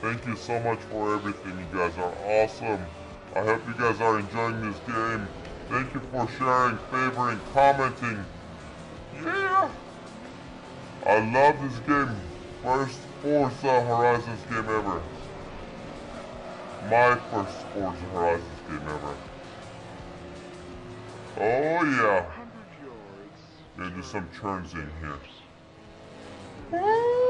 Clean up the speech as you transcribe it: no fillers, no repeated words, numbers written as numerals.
Thank you so much for everything. You guys are awesome. I hope you guys are enjoying this game. Thank you for sharing, favoring, commenting. Yeah! I love this game. First Forza Horizons game ever. My first Forza Horizons game ever. Oh yeah. Gonna do some turns in here. Woo!